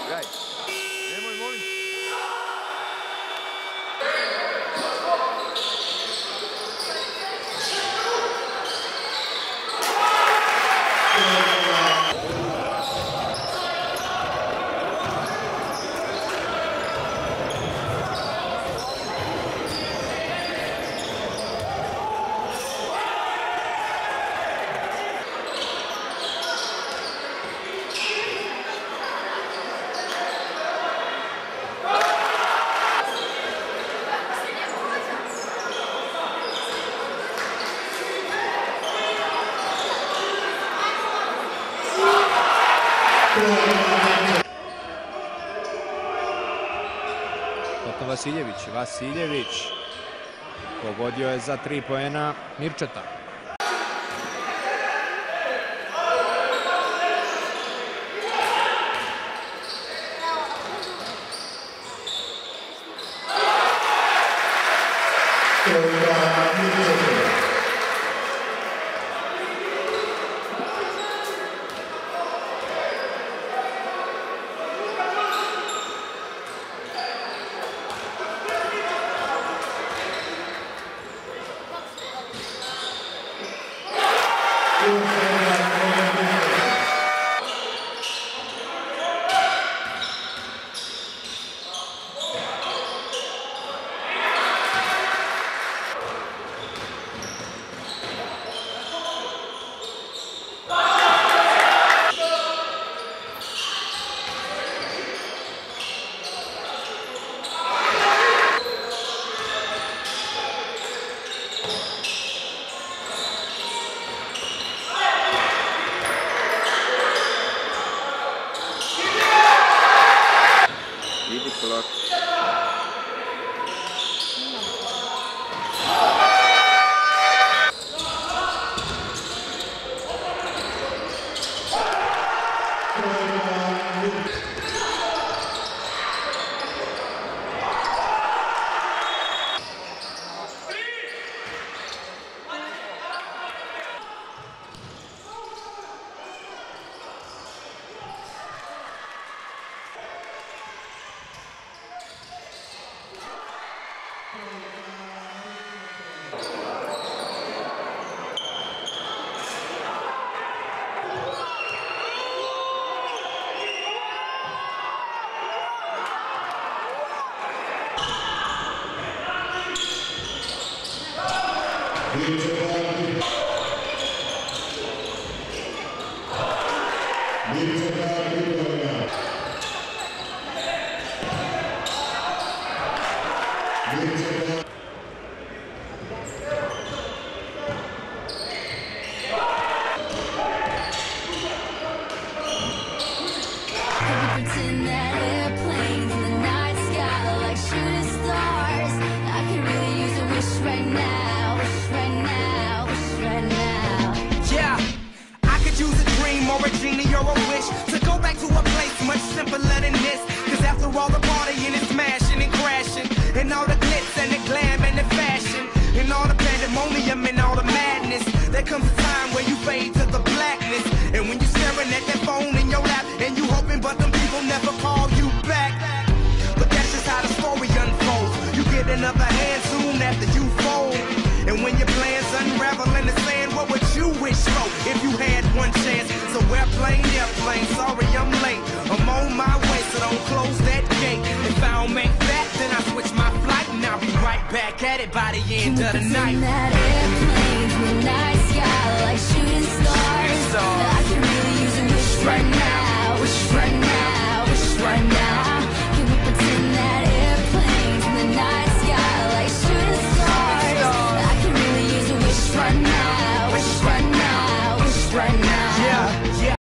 Gaj, nemoj, molim. Potom Vasiljević pogodio je za 3 poena Mirčeta. Idi polako. Pretend that airplanes in the night sky like shooting stars. I could really use a wish right now, wish right now, wish right now. Yeah, I could use a dream or a genie or a wish to go back to a place much simpler than this. Cause after all the partying and smashing and crashing, and all the glitz and the glam and the fashion, and all the pandemonium and all the madness, there comes a time where you fade to the blackness. And when you're staring at that phone in your lap and you hoping but them people never call you back. But that's just how the story unfolds. You get another hand soon after you fold. And when your plans unravel in the sand, what would you wish for if you had one chance? So airplane, sorry I'm late. I'm on my way, so don't close that gate. If I don't make that, then I switch my flight and I'll be right back at it by the end of the night. That airplanes in the night sky like shooting stars. I could really use a wish right now, wish right now, wish right now.